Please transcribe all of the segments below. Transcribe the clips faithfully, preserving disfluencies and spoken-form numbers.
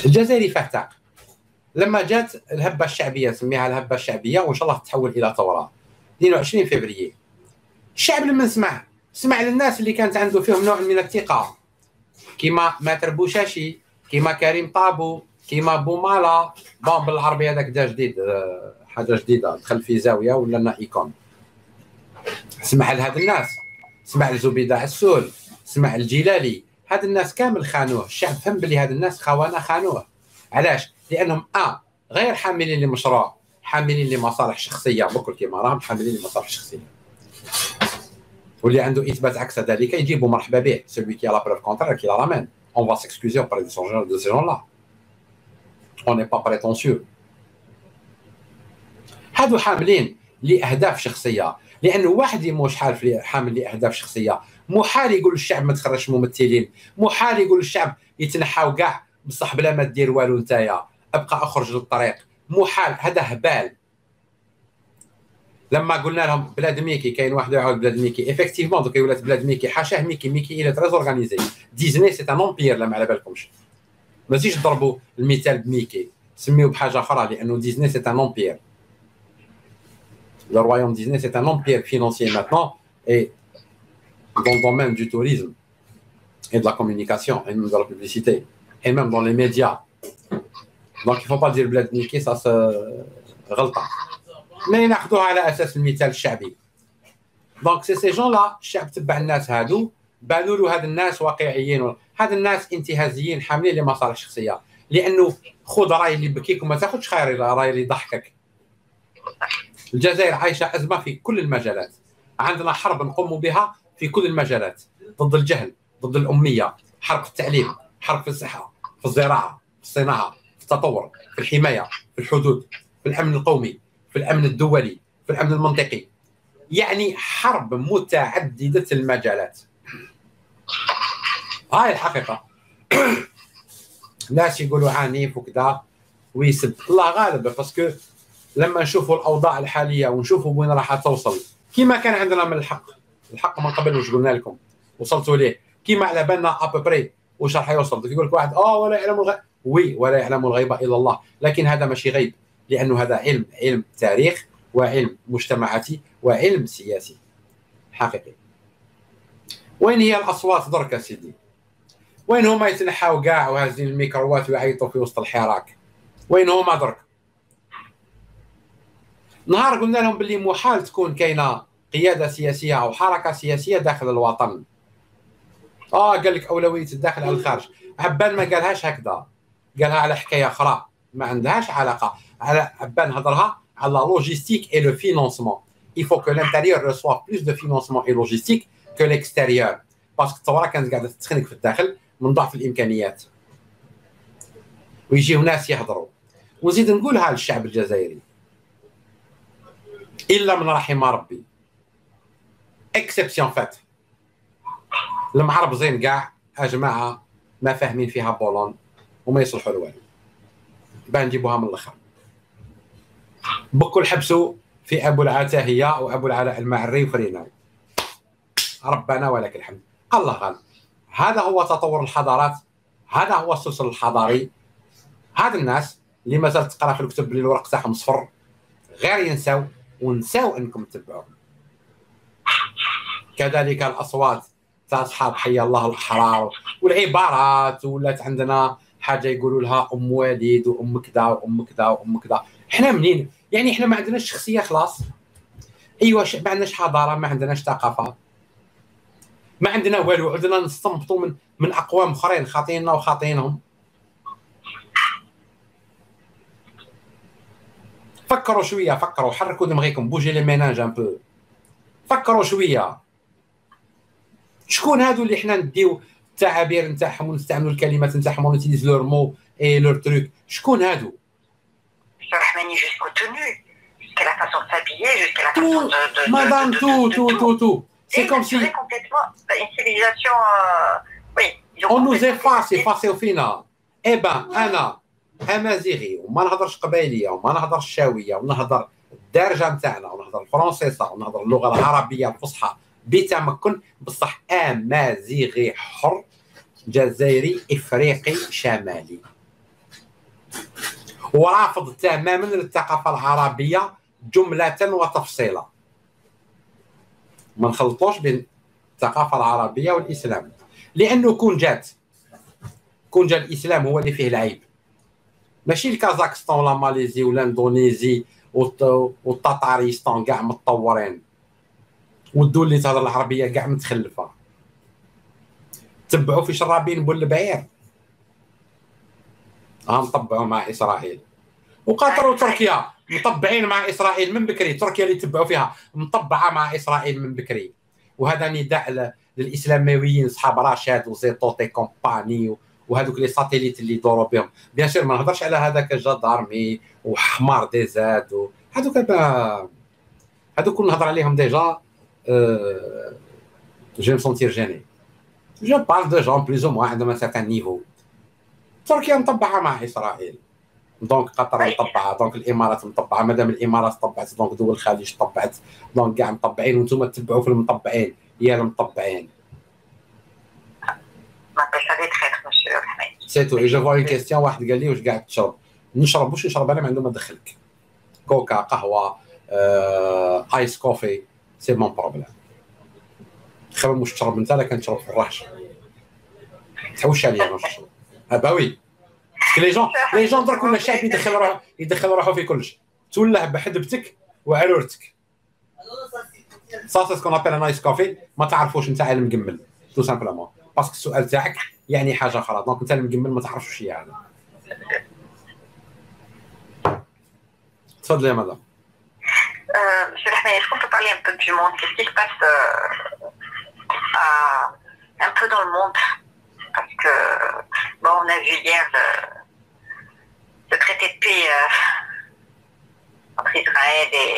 الجزائري فتاق. لما جات الهبه الشعبيه، سميها الهبه الشعبيه وان شاء الله تتحول الى ثوره اثنين وعشرين فبراير، الشعب لما سمع سمع للناس اللي كانت عنده فيهم نوع من الثقه، كيما ماتر بوشاشي، كيما كريم طابو، كيما بومالا. بون بالعربي هذاك دا جديد، حاجه جديده، دخل في زاويه ولا لنا ايكون. سمع لهاد الناس، سمع لزبيده عسول، سمع الجلالي، هاد الناس كامل خانوه. الشعب فهم بلي هاد الناس خونه خانوه. علاش؟ لانهم اه غير حاملين لمشروع، حاملين لمصالح شخصيه، بكل كيما راهم حاملين لمصالح شخصيه. واللي عنده اثبات عكس ذلك يجيبوا مرحبا به، celui qui a la preuve contraire qui la ramène. On va s'excuser auprès de ces gens de ces gens-là. On n'est pas prétentieux. هادو حاملين لاهداف شخصيه، لانه واحد يموش حال حامل لاهداف شخصيه محال يقول للشعب ما تخرجش ممثلين، محال يقول للشعب يتنحاو كاع بصح بلا ما دير والو نتايا، ابقى اخرج للطريق، محال، هذا هبال. لما قلنا لهم بلاد ميكي، كاين واحد يعاود بلاد ميكي، افكتيفمون دوكا ولات بلاد ميكي، حاشاه ميكي، ميكي الى تريز اورغانيزي. ديزني سي ان امبير، لا ما على بالكمش، ما تجيش تضربوا المثال بميكي، سميوه بحاجه اخرى، لانه ديزني سي ان امبير. Le royaume Disney, c'est un empire financier maintenant, et dans le domaine du tourisme, et de la communication, et même de la publicité, et même dans les médias. Donc il ne faut pas dire Bled Mickey, ça c'est غلطة. Mais ناخذوها على أساس المثال الشعبي. Donc c'est ces gens-là، الشعب تبع الناس هادو، بانوا له هاد الناس واقعيين، هاد الناس انتهازيين حاملين لمصالح شخصية، لأنه خذ راي اللي يبكيك وما تاخذش خير راي اللي يضحكك. الجزائر عايشة أزمة في كل المجالات، عندنا حرب نقوم بها في كل المجالات، ضد الجهل، ضد الأمية، حرب في التعليم، حرب في الصحة، في الزراعة، في الصناعة، في التطور، في الحماية، في الحدود، في الأمن القومي، في الأمن الدولي، في الأمن المنطقي. يعني حرب متعددة المجالات. هاي الحقيقة. ناس يقولوا عنيف وكذا ويسب، الله غالب، باسكو لما نشوفوا الاوضاع الحاليه ونشوفوا وين راح توصل، كيما كان عندنا من الحق، الحق من قبل واش قلنا لكم وصلتوا ليه، كيما على بالنا ابوبري واش راح يوصل. يقول لك واحد اه ولا يعلم الغيب، وي ولا يعلم الغيب الا الله، لكن هذا ماشي غيب، لانه هذا علم، علم تاريخ وعلم مجتمعاتي وعلم سياسي حقيقي. وين هي الاصوات درك سيدي؟ وين هما يتنحاو كاع وهازين الميكروات ويعيطوا في وسط الحراك؟ وين هما درك؟ نهار قلنا لهم باللي محال تكون كاينه قياده سياسيه او حركه سياسيه داخل الوطن. اه قال لك اولويه الداخل على الخارج، عبان ما قالهاش هكذا، قالها على حكايه اخرى ما عندهاش علاقه، على عبان هضرها على لوجيستيك اي لو فينونسمون. il faut que l'intérieur reçoive plus de financement et logistique que l'extérieur، باسكو الثوره كانت قاعده تتخنق في الداخل من ضعف الامكانيات، ويجيو ناس يهضروا. ونزيد نقولها للشعب الجزائري، الا من رحم ربي، اكسبسيون فات، المعربزين كاع يا جماعه ما فاهمين فيها بولون وما يصلحوا لوالو، بان نجيبوها من الاخر. بكل حبسوا في ابو العتاهيه وابو العلاء المعري وفريناو، ربنا ولك الحمد، الله غالب. هذا هو تطور الحضارات، هذا هو السلسل الحضاري. هاد الناس اللي مازال تقرا في الكتب اللي الورق تاعهم صفر غير ينساو ونساو انكم تتبعوهم. كذلك الاصوات تاع اصحاب حي الله الاحرار، والعبارات ولات عندنا حاجه يقولوا لها ام وليد وام كذا وام كذا وام كذا. احنا منين؟ يعني احنا ما عندناش شخصيه خلاص. ايوا ما عندناش حضاره، ما عندناش ثقافه، ما عندنا والو، عندنا نستنبطوا من من اقوام اخرين خاطيننا وخاطينهم. فكروا شويه، فكروا، حركوا دماغكم، بوجي لي ميناج ان بو، فكروا شويه. شكون هادو اللي حنا نديو التعابير نتاعهم ونستعملوا الكلمات نتاعهم ونوتيليز لور مو اي لور تروك؟ شكون هادو؟ Rahmani jusqu'au tenue, jusqu'à la façon de s'habiller, jusqu'à la façon de, de, de madame, de, tout, de, tout, de tout, tout. C'est comme si complètement une civilisation. Euh, oui. On nous efface, efface فينا. Eh ben انا امازيغي وما نهضرش قبايليه وما نهضرش شاويه ونهضر الدارجه نتاعنا ونهضر الفرنسيسه ونهضر اللغه العربيه الفصحى بتمكن، بصح امازيغي حر جزائري افريقي شمالي. ورافض تماما الثقافه العربيه جمله وتفصيلا. ما نخلطوش بين الثقافه العربيه والاسلام، لانه كون جات كون جا الاسلام هو اللي فيه العيب، ماشي الكازاخستان ولا ماليزي ولا اندونيزي والتطاريستان كاع متطورين، والدول اللي تهضر العربيه كاع متخلفه. تبعوا في شرابين بول البعير، ها مطبعوا مع اسرائيل. وقطر وتركيا مطبعين مع اسرائيل من بكري، تركيا اللي تبعوا فيها مطبعه مع اسرائيل من بكري. وهذا نداء للاسلاميين صحاب رشاد وزيطوطي كومباني وهذوك لي ساتيليت اللي يدوروا بهم. بيان سور ما نهضرش على هذاك جدارمي وحمار دي زاد هذوك هذوك كل نهضر عليهم ديجا. أه... جو سونتير جيني جو بارل دو جون بلوز او موان عندهم ان سيرتان نيفو. تركيا مطبعه مع اسرائيل، دونك قطر مطبعه، دونك الامارات مطبعه. مادام الامارات طبعت دونك دول الخليج طبعت، دونك كاع مطبعين وانتم تتبعوا في المطبعين يا المطبعين. سيتو اي جو فوا اون كيستيون. واحد قال لي واش قاعد تشرب؟ نشرب واش نشرب انا ما عنده ما دخلك. كوكا، قهوه، آه، ايس كوفي، سي مون بروبليم. خير واش تشرب انت، لا كنشرب في الرهش تحوش عليا انا نشرب. اه با وي لي جون لي جون درك ولا شعب يدخل روحه يدخل روحه في كلشي، تولاه بحدبتك وعرورتك. صافي سكون ابل ان ايس كوفي ما تعرفوش انت عالم مكمل تو سامبلومون باسكو السؤال تاعك يعني حاجه اخرى، دونك انت المكمل ما تعرفش واش هي هذا. تفضلي يا مدام. Monsieur Rahmani, est-ce qu'on peut parler un peu du monde? Qu'est-ce qui se passe euh, à, un peu dans le monde? Parce que, bon, on a vu hier le, le traité de paix euh, entre Israël et,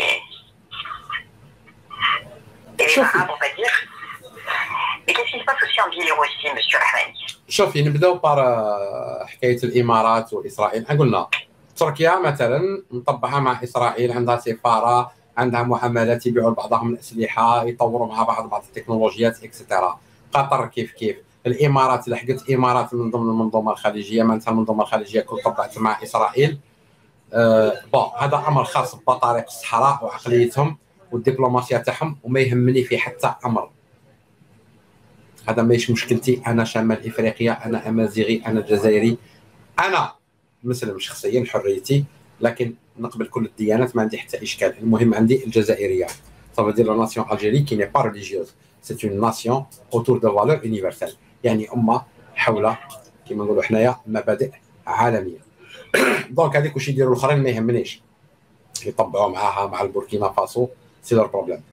et les Arabes, on va dire. Et qu'est-ce qui se passe aussi en Biélorussie, Monsieur Rahmani? شوفي نبداو بار حكايه الامارات واسرائيل. قلنا تركيا مثلا مطبعه مع اسرائيل، عندها سفاره، عندها معاملات، يبيعوا لبعضهم الاسلحه، يطوروا مع بعض بعض التكنولوجيات اكسترا. قطر كيف كيف. الامارات لحقت امارات من ضمن المنظومه الخليجيه، معناتها المنظومه الخليجيه كل طبعت مع اسرائيل. أه بون هذا امر خاص بطريق الصحراء وعقليتهم والدبلوماسيه تاعهم، وما يهمني في حتى امر. هذا ماهيش مشكلتي، انا شمال افريقيا، انا امازيغي، انا جزائري، انا مسلم شخصيا حريتي، لكن نقبل كل الديانات ما عندي حتى اشكال. المهم عندي الجزائريه، صافي دير لا ناسيون الجيري كي ني با ريليجيوز، سي اون ناسيون اوتور دو فالور يونيفرسال، يعني امه حول كيما نقولوا حنايا مبادئ عالميه. دونك هذيك واش يديروا الاخرين ما يهمنيش، يطبعوا معاها مع البوركينا فاسو سي لور بروبليم.